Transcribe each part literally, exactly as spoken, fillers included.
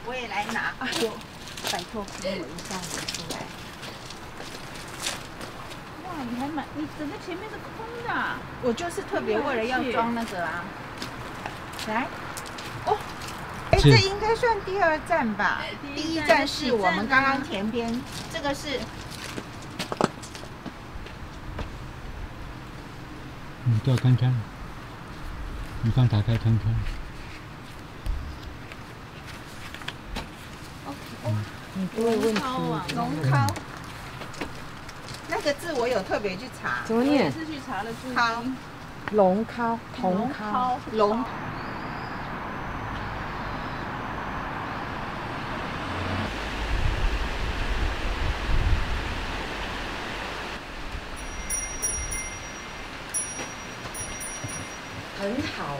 我也来拿。哎呦，拜托给我一下拿出来。 哇，你还蛮，你整个前面是空的、啊。 我就是特别为了要装那个啊。来，哦，哎，这应该算第二站吧？第一站是我们刚刚前边，这个是。 你给我看看，你放打开看看。 你不会问题。龙尻，那个字我有特别去查。 怎么念？我也是去查了注音。 龙尻，同尻， 龙。 很好。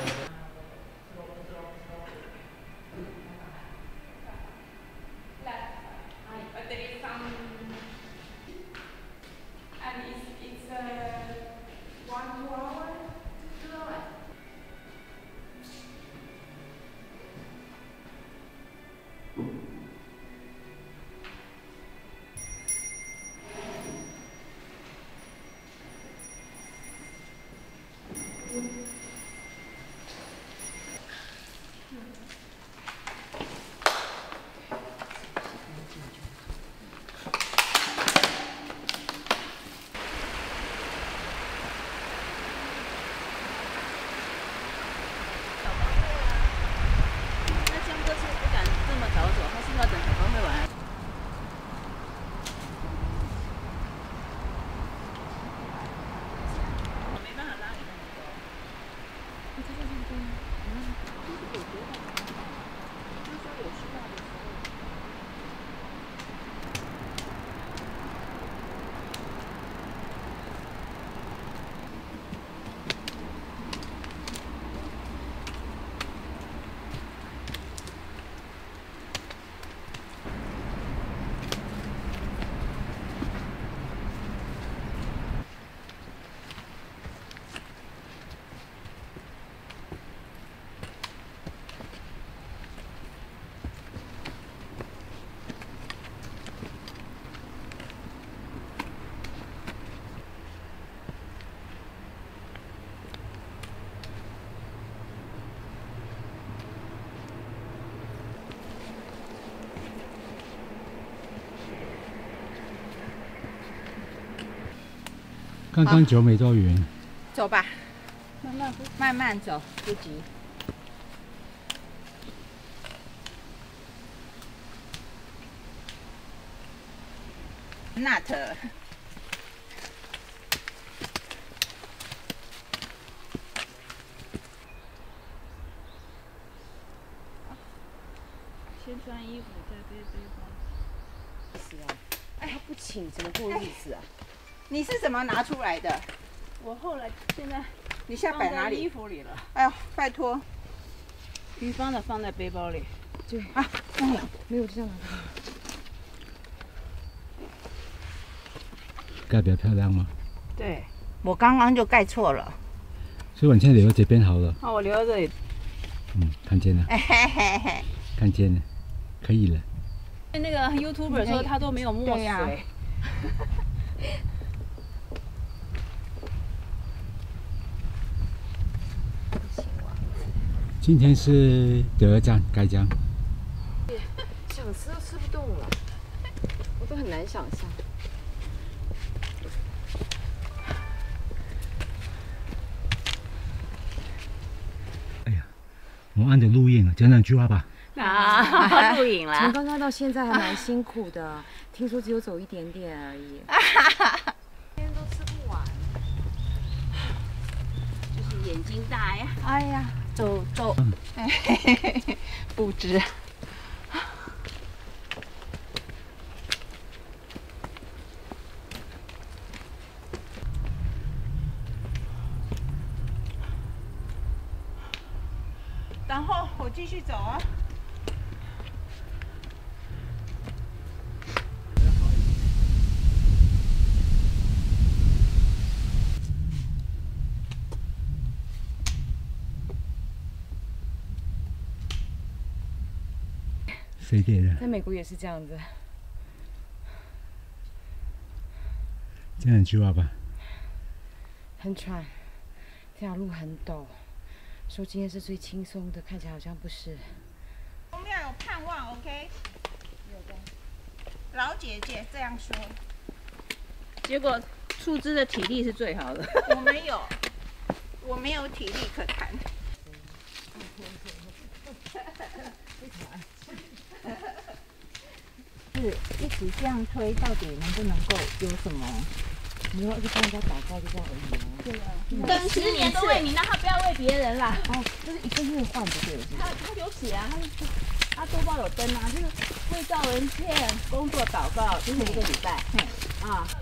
刚刚走没多远， 走吧， 慢慢慢慢走，不急。Not。 先穿衣服，再背背包。 是啊，哎，他不请怎么过日子啊？ 你是怎么拿出来的？ 我后来现在你现在摆哪里？ 衣服里了。 哎呦，拜托。 余芳的放在背包里。 对啊，哎呀，没有这样拿。 盖比较漂亮吗？ 对，我刚刚就盖错了。 所以我现在留这边好了。 哦，我留在这里。 嗯，看见了。看见了，可以了。 那个 YouTuber 说他都没有墨水。 啊、 今天是第二站盖章。 想吃都吃不动了，我都很难想象。 哎呀，我按着录音了，讲两句话吧。 啊，录影了。 从刚刚到现在还蛮辛苦的，听说只有走一点点而已。今天都吃不完。 就是眼睛大呀。 哎呀，走走，嗯、不知。然后我继续走啊。 谁给的？ 在美国也是这样子。 这样很去吧吧。 很喘，这条路很陡。说今天是最轻松的，看起来好像不是。 我们要有盼望 ，OK？ 有的。老姐姐这样说。 结果树枝的体力是最好的。 我没有，我没有体力可谈。是一直这样推，到底能不能够有什么？ 你要一直帮人家祷告就这样而已哦。 对啊， 等十年都为你，让他不要为别人啦。 哦，就是一个月换就对了。 他他有写啊，他是他多报有灯啊，就是为赵文倩工作祷告，就是一个礼拜。嗯啊。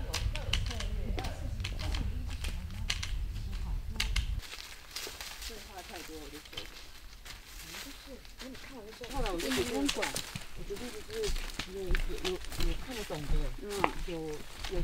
后来我就觉得管，我觉得就是有有有有看得懂的，嗯，有有。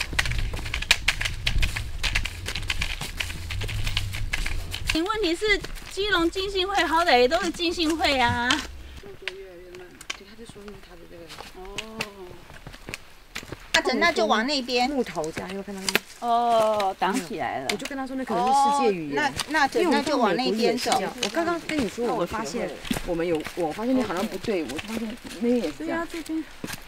你问题是基隆浸信会好歹也都是浸信会啊。 动作越来越慢，对，他就说明他的这个哦。 那整那就往那边木头这样，因为看到哦挡起来了。 我就跟他说那可能是世界语言。 那那整那就往那边走。 我刚刚跟你说，我发现我们有，我发现你好像不对，我发现那边也是这样。 这边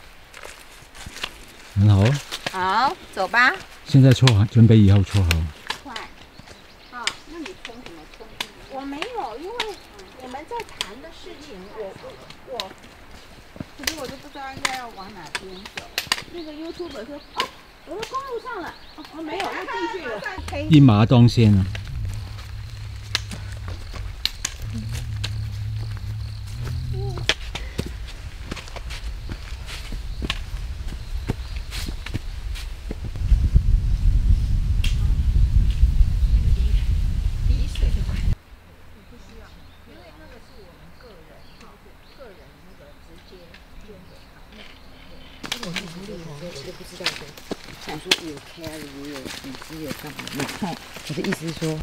很好。 好，走吧。 现在搓好，准备以后搓好。 快。好，那你冲什么冲？我没有，因为我们在谈的事情，我我我，可是我就不知道应该要往哪边走。 那个 YouTuber 说，哦，我在公路上了，哦，没有，又进去了。 一马当先啊！ 想说有 carry 也有组织也干嘛？我的意思是说，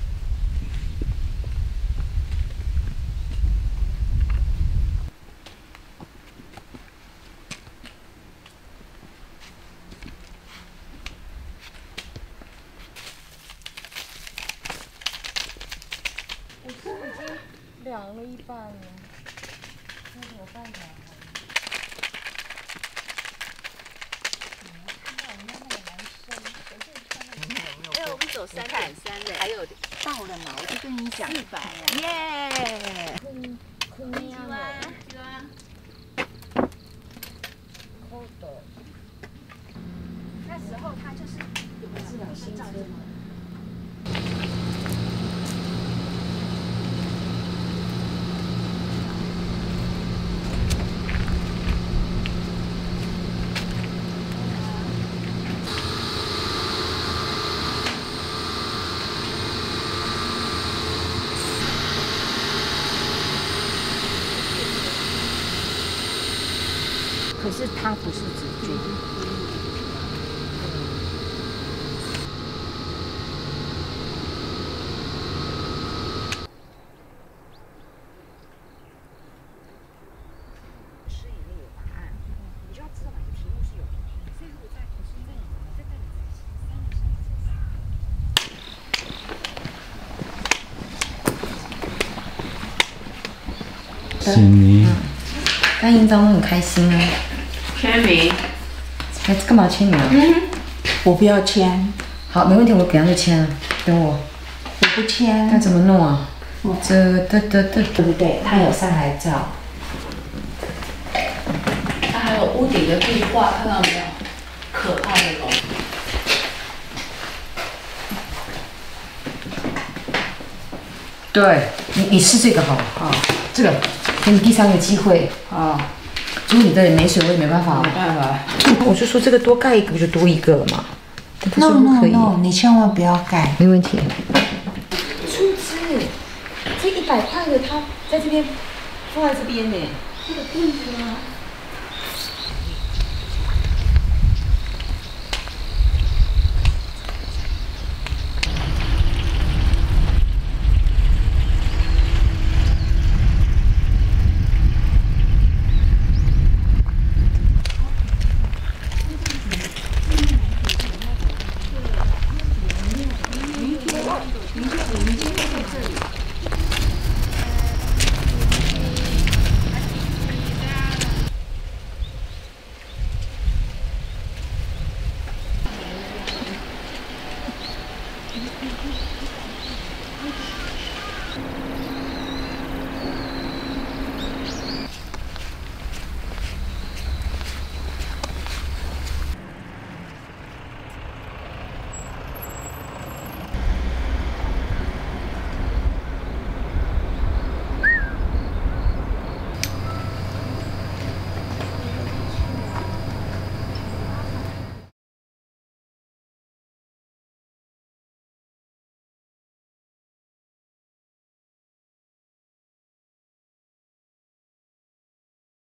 我这已经凉了一半了，那怎么办呢？ 走三点三的，还有到了嘛，我就跟你讲， 四百耶！ 嗯，可以啊。 那时候他就是有个治疗新车嘛。可是它不是直军。 诗里面有答案，你就要知道哪个题目是有意义。所以如果在在在带你仔细三个小时。 新年。 甘营长都很开心啊。 签名。 还干嘛签名啊？ 嗯，我不要签。 好，没问题，我给他就签了。等我。 我不签。 那怎么弄啊？这的的的， 对不对？他有上来照。 它还有屋顶的壁画，看到没有？可怕的龙。 对你，你试这个好啊，这个给你第三个机会啊。如果你的没水，我也没办法。 没办法。 我就说这个多盖一个不就多一个了吗？ No no no， 你千万不要盖。 没问题。出资，这一百块的他在这边放在这边呢。这个棍子吗？